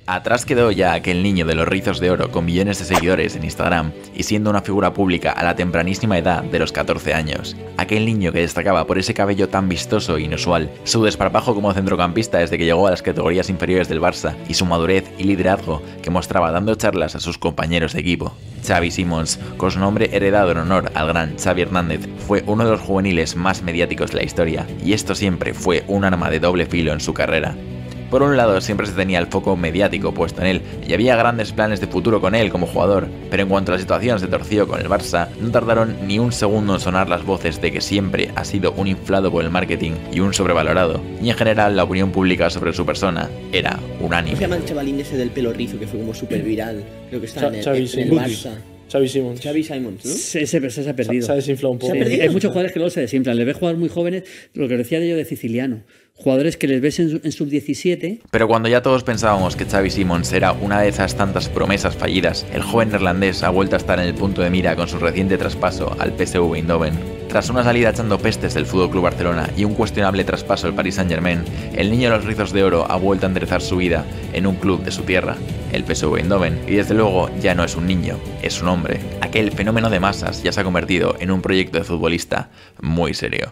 Atrás quedó ya aquel niño de los rizos de oro con millones de seguidores en Instagram y siendo una figura pública a la tempranísima edad de los 14 años. Aquel niño que destacaba por ese cabello tan vistoso e inusual, su desparpajo como centrocampista desde que llegó a las categorías inferiores del Barça y su madurez y liderazgo que mostraba dando charlas a sus compañeros de equipo. Xavi Simons, con su nombre heredado en honor al gran Xavi Hernández, fue uno de los juveniles más mediáticos de la historia y esto siempre fue un arma de doble filo en su carrera. Por un lado, siempre se tenía el foco mediático puesto en él, y había grandes planes de futuro con él como jugador, pero en cuanto a la situación se torció con el Barça, no tardaron ni un segundo en sonar las voces de que siempre ha sido un inflado por el marketing y un sobrevalorado, y en general la opinión pública sobre su persona era unánime. ¿Cómo se llama el chavalín ese del pelo rizo que fue como súper viral? Creo que está en el Barça. Xavi Simons. Xavi Simons, ¿no? Se ha perdido. Se ha desinflado un poco. Hay muchos jugadores que luego se desinflan. Les ves jugar muy jóvenes, lo que decía de yo de Siciliano. Jugadores que les ves en sub-17. Pero cuando ya todos pensábamos que Xavi Simons era una de esas tantas promesas fallidas, el joven neerlandés ha vuelto a estar en el punto de mira con su reciente traspaso al PSV Eindhoven. Tras una salida echando pestes del FC Barcelona y un cuestionable traspaso al Paris Saint-Germain, el niño de los rizos de oro ha vuelto a enderezar su vida en un club de su tierra, el PSV Eindhoven, y desde luego ya no es un niño, es un hombre. Aquel fenómeno de masas ya se ha convertido en un proyecto de futbolista muy serio.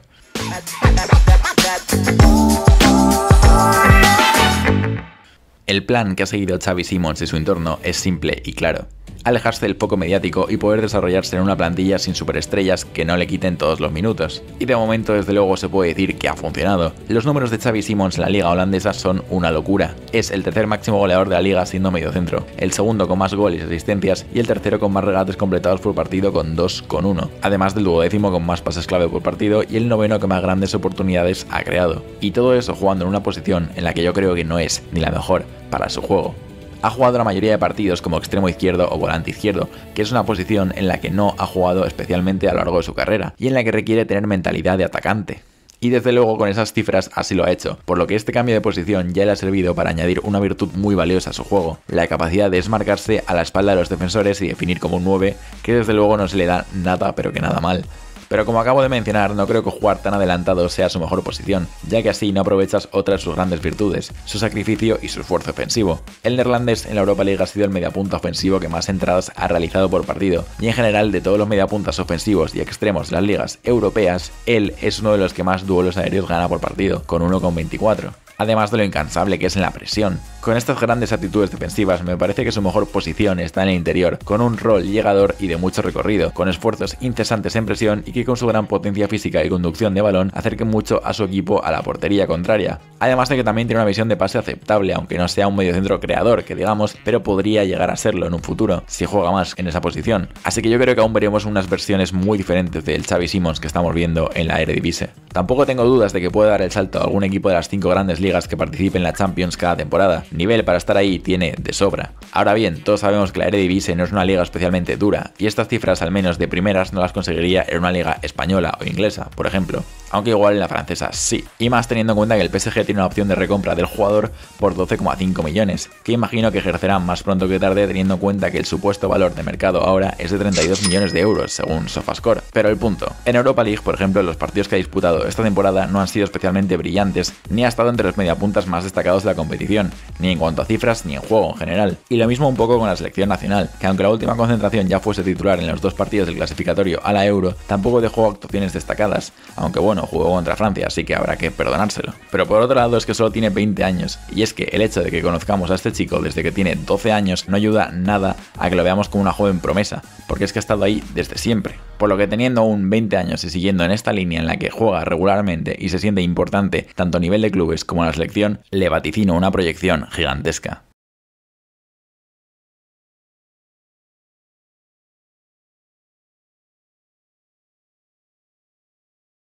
El plan que ha seguido Xavi Simons y su entorno es simple y claro. Alejarse del foco mediático y poder desarrollarse en una plantilla sin superestrellas que no le quiten todos los minutos. Y de momento desde luego se puede decir que ha funcionado. Los números de Xavi Simons en la liga holandesa son una locura. Es el tercer máximo goleador de la liga siendo mediocentro, el segundo con más goles y asistencias y el tercero con más regates completados por partido con 2,1, además del duodécimo con más pases clave por partido y el noveno que más grandes oportunidades ha creado. Y todo eso jugando en una posición en la que yo creo que no es ni la mejor para su juego. Ha jugado la mayoría de partidos como extremo izquierdo o volante izquierdo, que es una posición en la que no ha jugado especialmente a lo largo de su carrera y en la que requiere tener mentalidad de atacante. Y desde luego con esas cifras así lo ha hecho, por lo que este cambio de posición ya le ha servido para añadir una virtud muy valiosa a su juego, la capacidad de desmarcarse a la espalda de los defensores y definir como un 9, que desde luego no se le da nada pero que nada mal. Pero como acabo de mencionar, no creo que jugar tan adelantado sea su mejor posición, ya que así no aprovechas otra de sus grandes virtudes, su sacrificio y su esfuerzo ofensivo. El neerlandés en la Europa League ha sido el mediapunta ofensivo que más entradas ha realizado por partido, y en general de todos los mediapuntas ofensivos y extremos de las ligas europeas, él es uno de los que más duelos aéreos gana por partido, con 1,24. Además de lo incansable que es en la presión. Con estas grandes aptitudes defensivas me parece que su mejor posición está en el interior, con un rol llegador y de mucho recorrido, con esfuerzos incesantes en presión y que con su gran potencia física y conducción de balón acerque mucho a su equipo a la portería contraria. Además de que también tiene una visión de pase aceptable, aunque no sea un mediocentro creador, que digamos, pero podría llegar a serlo en un futuro, si juega más en esa posición. Así que yo creo que aún veremos unas versiones muy diferentes del Xavi Simons que estamos viendo en la Eredivisie. Tampoco tengo dudas de que puede dar el salto a algún equipo de las 5 grandes ligas que participe en la Champions cada temporada. Nivel para estar ahí tiene de sobra. Ahora bien, todos sabemos que la Eredivisie no es una liga especialmente dura, y estas cifras al menos de primeras no las conseguiría en una liga española o inglesa, por ejemplo. Aunque igual en la francesa sí, y más teniendo en cuenta que el PSG tiene una opción de recompra del jugador por 12,5 millones, que imagino que ejercerán más pronto que tarde teniendo en cuenta que el supuesto valor de mercado ahora es de 32 millones de euros según SofaScore. Pero el punto, en Europa League por ejemplo los partidos que ha disputado esta temporada no han sido especialmente brillantes, ni ha estado entre los mediapuntas más destacados de la competición, ni en cuanto a cifras ni en juego en general. Y lo mismo un poco con la selección nacional, que aunque la última concentración ya fuese titular en los 2 partidos del clasificatorio a la Euro, tampoco dejó actuaciones destacadas, aunque bueno, jugó contra Francia, así que habrá que perdonárselo. Pero por otro lado es que solo tiene 20 años, y es que el hecho de que conozcamos a este chico desde que tiene 12 años no ayuda nada a que lo veamos como una joven promesa, porque es que ha estado ahí desde siempre. Por lo que teniendo aún 20 años y siguiendo en esta línea en la que juega regularmente y se siente importante tanto a nivel de clubes como a la selección, le vaticino una proyección gigantesca.